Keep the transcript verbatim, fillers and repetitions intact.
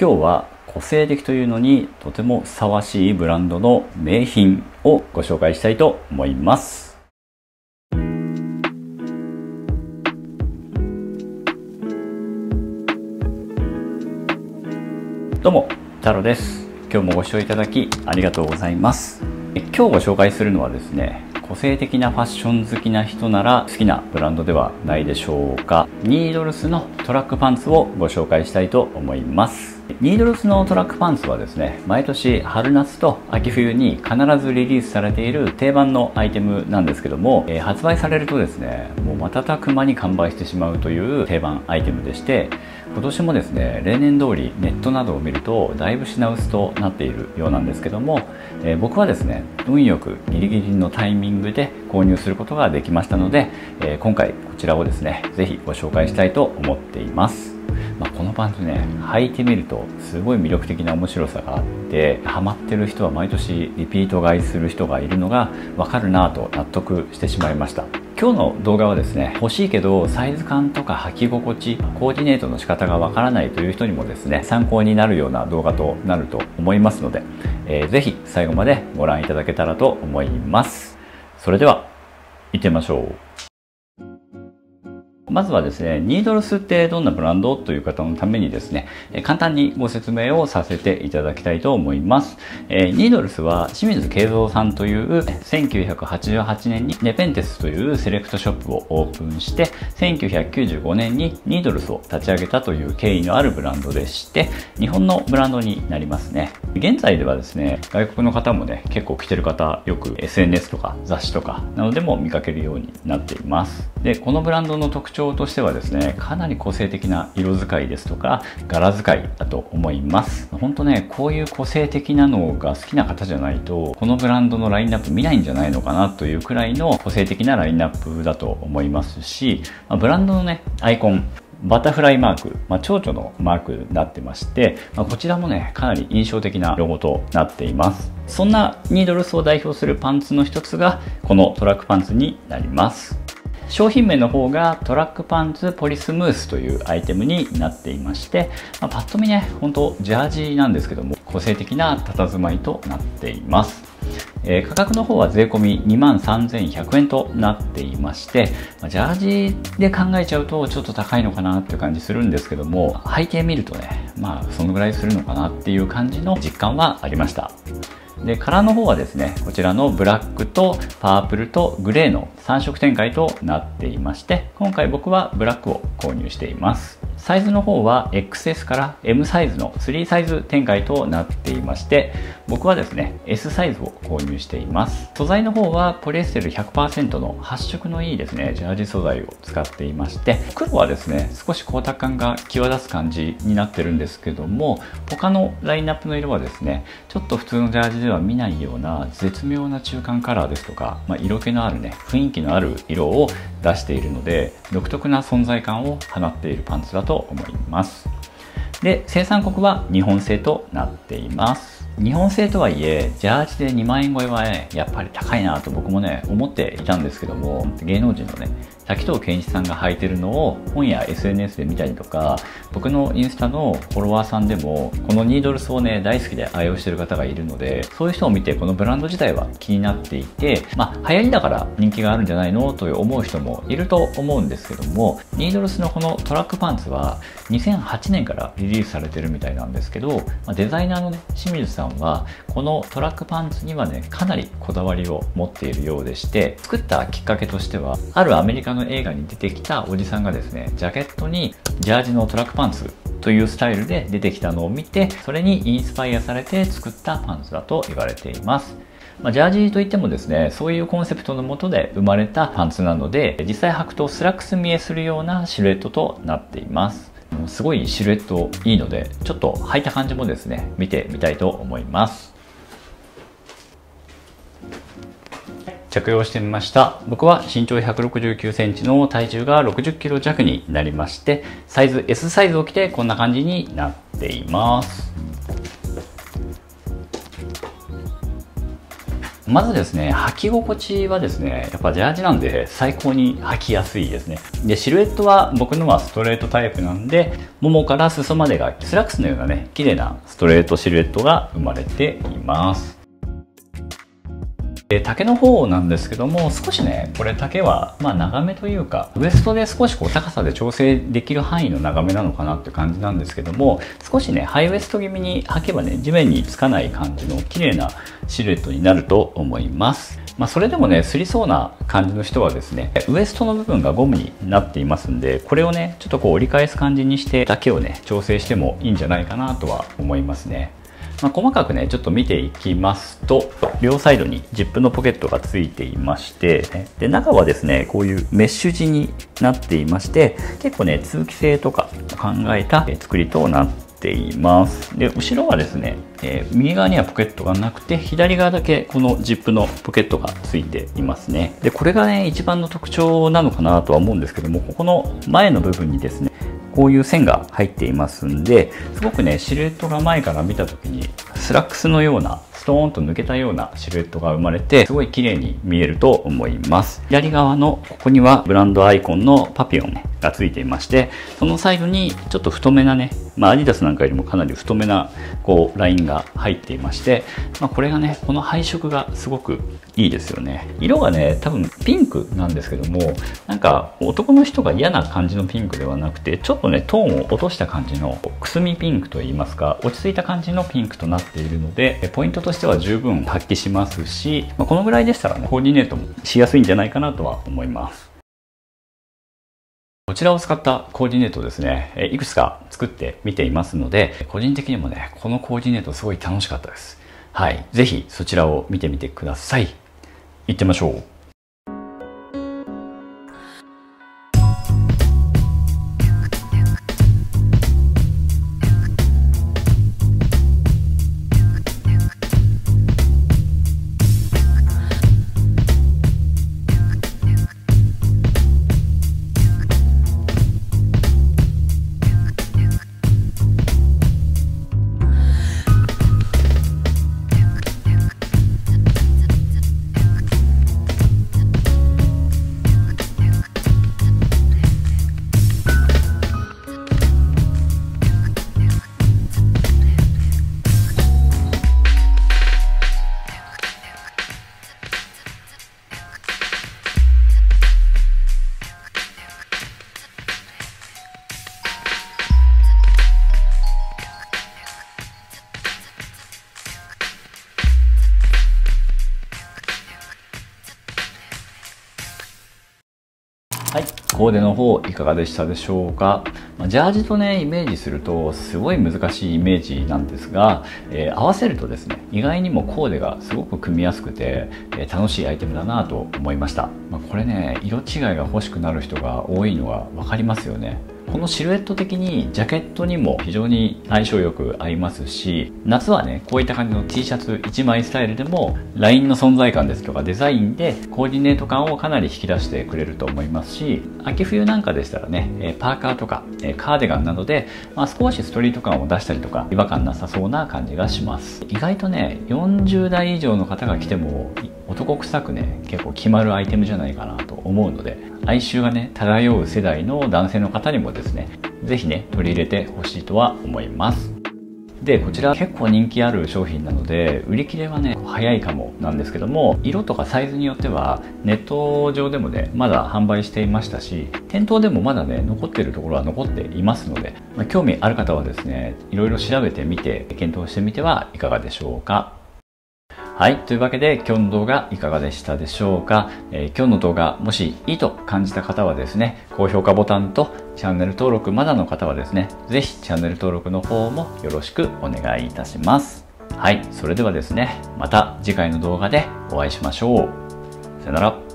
今日は個性的というのにとてもふさわしいブランドの名品をご紹介したいと思います。どうも、太郎です。今日もご視聴いただきありがとうございます。今日ご紹介するのはですね、個性的なファッション好きな人なら好きなブランドではないでしょうか。ニードルスのトラックパンツをご紹介したいと思います。ニードルスのトラックパンツはですね、毎年春夏と秋冬に必ずリリースされている定番のアイテムなんですけども、えー、発売されるとですね、もう瞬く間に完売してしまうという定番アイテムでして、今年もですね、例年通りネットなどを見るとだいぶ品薄となっているようなんですけども、えー、僕はですね、運よくギリギリのタイミングで購入することができましたので、えー、今回こちらをですね、ぜひご紹介したいと思っています。まあ、このパンツね、履いてみるとすごい魅力的な面白さがあって、ハマってる人は毎年リピート買いする人がいるのがわかるなぁと納得してしまいました。今日の動画はですね、欲しいけどサイズ感とか履き心地、コーディネートの仕方がわからないという人にもですね、参考になるような動画となると思いますので、えー、ぜひ最後までご覧いただけたらと思います。それでは行ってみましょう。まずはですね、ニードルスってどんなブランドという方のためにですね、簡単にご説明をさせていただきたいと思います。えー、ニードルスは清水慶三さんというせんきゅうひゃくはちじゅうはちねんにネペンテスというセレクトショップをオープンして、せんきゅうひゃくきゅうじゅうごねんにニードルスを立ち上げたという経緯のあるブランドでして、日本のブランドになりますね。現在ではですね、外国の方もね、結構着てる方、よく エスエヌエス とか雑誌とかなどでも見かけるようになっています。で、このブランドの特徴としてはですね、かなり個性的な色使いですとか柄使いだと思います。本当ね、こういう個性的なのが好きな方じゃないとこのブランドのラインナップ見ないんじゃないのかなというくらいの個性的なラインナップだと思いますし、ブランドのね、アイコンバタフライマーク、まあ、蝶々のマークになってまして、まあ、こちらもね、かなり印象的なロゴとなっています。そんなニードルスを代表するパンツの一つがこのトラックパンツになります。商品名の方がトラックパンツポリスムースというアイテムになっていまして、まあ、パッと見ね、本当ジャージなんですけども、個性的な佇まいとなっています。えー、価格の方は税込みにまんさんぜんひゃくえんとなっていまして、まあ、ジャージで考えちゃうとちょっと高いのかなっていう感じするんですけども、履いてみるとね、まあそのぐらいするのかなっていう感じの実感はありました。で、カラーの方はですね、こちらのブラックとパープルとグレーのさんしょく展開となっていまして、今回僕はブラックを購入しています。サイズの方は エックスエス から エム サイズのスリーサイズ展開となっていまして、僕はですね エス サイズを購入しています。素材の方はポリエステル ひゃくパーセント の発色のいいですねジャージ素材を使っていまして、黒はですね少し光沢感が際立つ感じになってるんですけども、他のラインナップの色はですねちょっと普通のジャージでは見ないような絶妙な中間カラーですとか、まあ、色気のあるね雰囲気のある色を出しているので、独特な存在感を放っているパンツだと思います。で、生産国は日本製となっています。日本製とはいえ、ジャージでにまんえん超えはね、やっぱり高いなと僕もね、思っていたんですけども、芸能人のね、滝藤賢一さんが履いてるのを本や エスエヌエス で見たりとか、僕のインスタのフォロワーさんでも、このニードルスをね、大好きで愛用してる方がいるので、そういう人を見てこのブランド自体は気になっていて、まあ、流行りだから人気があるんじゃないのと思う人もいると思うんですけども、ニードルスのこのトラックパンツはにせんはちねんからリリースされてるみたいなんですけど、まあ、デザイナーのね、清水さんはこのトラックパンツにはね、かなりこだわりを持っているようでして、作ったきっかけとしては、あるアメリカの映画に出てきたおじさんがですね、ジャケットにジャージのトラックパンツというスタイルで出てきたのを見て、それにインスパイアされて作ったパンツだと言われています。まあ、ジャージといってもですね、そういうコンセプトのもとで生まれたパンツなので、実際履くとスラックス見えするようなシルエットとなっています。すごいシルエットいいので、ちょっと履いた感じもですね、見てみたいと思います。着用してみました。僕は身長ひゃくろくじゅうきゅうセンチの体重がろくじゅっキロ弱になりまして、サイズ エス サイズを着てこんな感じになっています。 まずですね、履き心地はですね、やっぱジャージなんで最高に履きやすいですね。で、シルエットは僕のはストレートタイプなんで、ももから裾までがスラックスのようなね、綺麗なストレートシルエットが生まれています。丈の方なんですけども、少しね、これ丈はまあ長めというか、ウエストで少しこう高さで調整できる範囲の長めなのかなって感じなんですけども、少しね、ハイウエスト気味に履けばね、地面につかない感じの綺麗なシルエットになると思います。まあそれでもね、すりそうな感じの人はですね、ウエストの部分がゴムになっていますんで、これをね、ちょっとこう折り返す感じにして丈をね、調整してもいいんじゃないかなとは思いますね。まあ、細かくねちょっと見ていきますと、両サイドにジップのポケットがついていまして、で中はですねこういうメッシュ地になっていまして、結構ね通気性とか考えた作りとなっています。で後ろはですね、えー、右側にはポケットがなくて、左側だけこのジップのポケットがついていますね。でこれがね一番の特徴なのかなとは思うんですけども、ここの前の部分にですねこういう線が入っていますんで、すごくねシルエットが前から見た時にスラックスのようなストーンと抜けたようなシルエットが生まれて、すごい綺麗に見えると思います。左側のここにはブランドアイコンのパピヨン、ね、がついていまして、そのサイドにちょっと太めなね、まあ、アディダスなんかよりもかなり太めなこうラインが入っていまして、まあ、これがねこの配色がすごくいいですよね。色がね多分ピンクなんですけども、なんか男の人が嫌な感じのピンクではなくて、ちょっとねトーンを落とした感じのくすみピンクといいますか、落ち着いた感じのピンクとなっているので、ポイントとしては十分発揮しますし、まあ、このぐらいでしたらねコーディネートもしやすいんじゃないかなとは思います。こちらを使ったコーディネートですね、いくつか作ってみていますので、個人的にもねこのコーディネートすごい楽しかったです。はい、ぜひそちらを見てみてください。行ってみましょう。はい、コーデの方いかがでしたでしょうか。ジャージとねイメージするとすごい難しいイメージなんですが、えー、合わせるとですね意外にもコーデがすごく組みやすくて、えー、楽しいアイテムだなと思いました。まあ、これね色違いが欲しくなる人が多いのが分かりますよね。このシルエット的にジャケットにも非常に相性よく合いますし、夏はねこういった感じの T シャツいちまいスタイルでもラインの存在感ですとかデザインでコーディネート感をかなり引き出してくれると思いますし、秋冬なんかでしたらねパーカーとかカーディガンなどで、まあ、少しストリート感を出したりとか違和感なさそうな感じがします。意外とねよんじゅう代以上の方が着ても男臭くね結構決まるアイテムじゃないかなと思うので、哀愁がね漂う世代の男性の方にもですね是非ね取り入れてほしいとは思います。でこちら結構人気ある商品なので売り切れはね早いかもなんですけども、色とかサイズによってはネット上でもねまだ販売していましたし、店頭でもまだね残っているところは残っていますので、まあ、興味ある方はですねいろいろ調べてみて検討してみてはいかがでしょうか。はい。というわけで今日の動画いかがでしたでしょうか。えー、今日の動画もしいいと感じた方はですね、高評価ボタンとチャンネル登録まだの方はですね、ぜひチャンネル登録の方もよろしくお願いいたします。はい。それではですね、また次回の動画でお会いしましょう。さよなら。